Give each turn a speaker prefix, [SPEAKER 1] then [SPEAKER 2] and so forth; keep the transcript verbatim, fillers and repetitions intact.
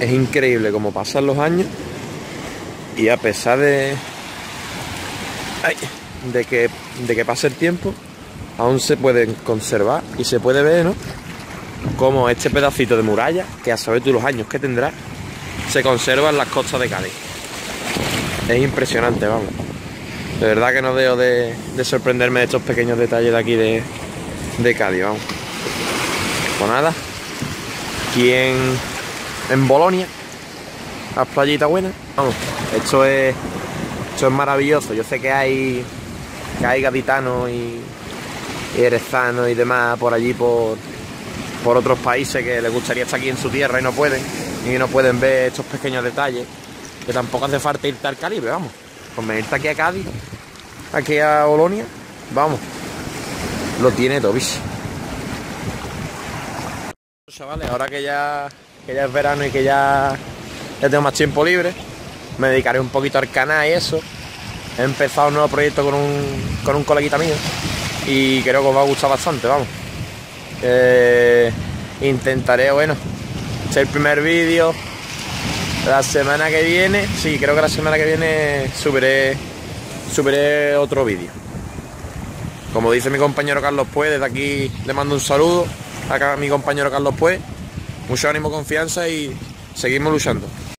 [SPEAKER 1] Es increíble cómo pasan los años y a pesar de, ay, de, que, de que pase el tiempo, aún se pueden conservar y se puede ver, ¿no?, como este pedacito de muralla, que a saber tú los años que tendrá, se conserva en las costas de Cádiz. Es impresionante, vamos. De verdad que no dejo de, de sorprenderme de estos pequeños detalles de aquí de, de Cádiz, vamos. Pues nada, aquí en, en Bolonia, las playitas buenas. Vamos, esto es, esto es maravilloso. Yo sé que hay, que hay gaditanos y, y jerezanos y demás por allí, por, por otros países que les gustaría estar aquí en su tierra y no pueden, y no pueden ver estos pequeños detalles, que tampoco hace falta irte al Caribe, vamos. Con venirte aquí a Cádiz, aquí a Bolonia, vamos, lo tiene todo, ¿viste? Chavales, ahora que ya, que ya es verano y que ya, ya tengo más tiempo libre, me dedicaré un poquito al canal y eso. He empezado un nuevo proyecto con un, con un coleguita mío y creo que os va a gustar bastante, vamos. Eh, intentaré, bueno, hacer el primer vídeo la semana que viene. Sí, creo que la semana que viene subiré, subiré otro vídeo. Como dice mi compañero Carlos Pues, desde aquí le mando un saludo a mi compañero Carlos Pues. Mucho ánimo, confianza y seguimos luchando.